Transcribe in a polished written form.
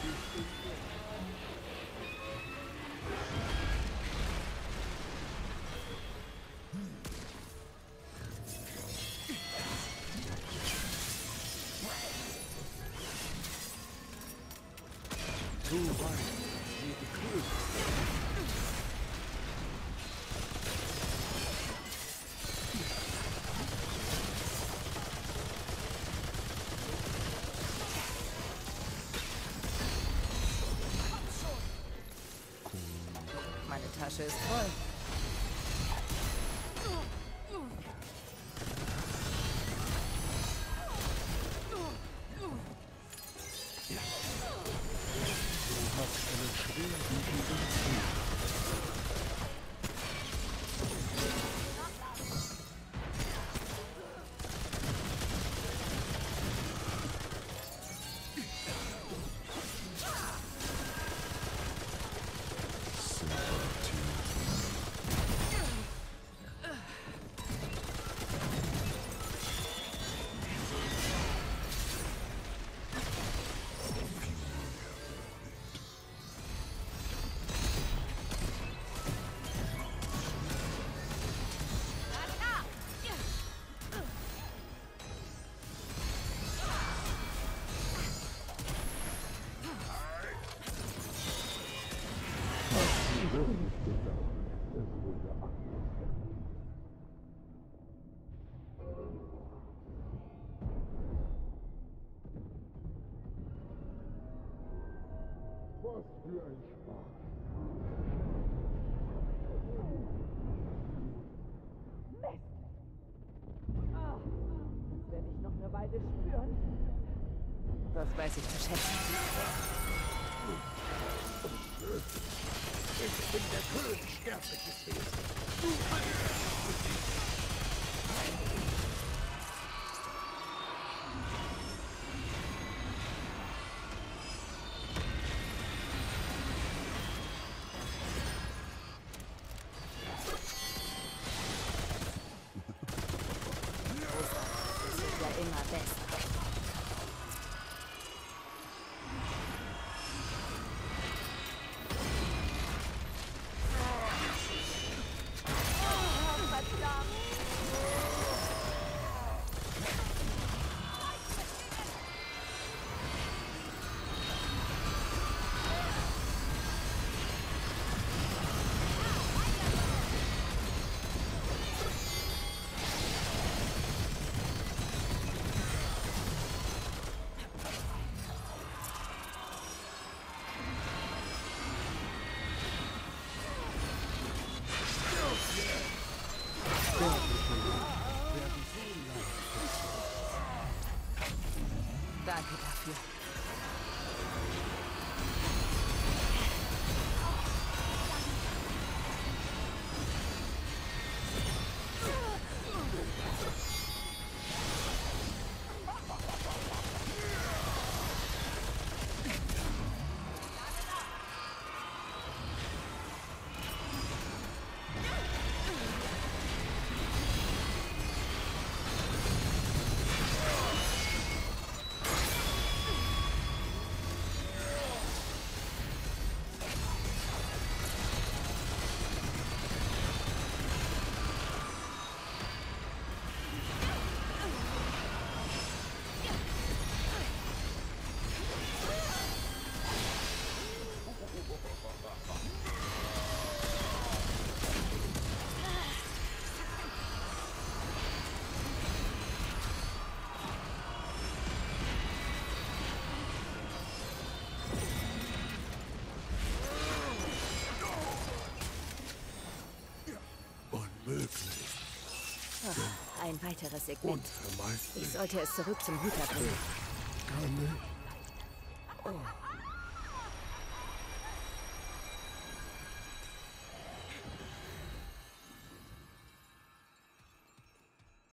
So weit, wie gekühlt. Meine Tasche ist voll. Du hast einen schwerwiegenden Ziel. Was für ein Spaß. Mist! Das werde ich noch eine Weile spüren. Das weiß ich zu schätzen. Ich bin der König sterbliches Wesen. Du verlierst mich. Das ist ja immer besser. Danke dafür. Unmöglich. Ach, ein weiteres Segment. Unvermeidlich. Ich sollte es zurück zum Hüter bringen. Kann ich? Oh.